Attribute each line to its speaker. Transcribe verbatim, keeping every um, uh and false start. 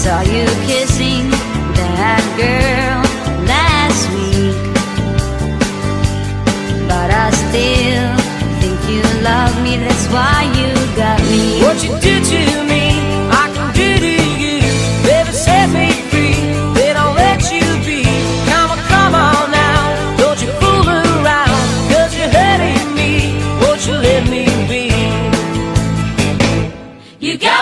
Speaker 1: saw you kissing that girl last week, but I still think you love me, that's why you got me.
Speaker 2: What you did to me, I can do to you. Baby, set me free, they don't let you be. Come on, come on now, don't you fool around, cause you're hurting me, won't you let me be?
Speaker 1: You got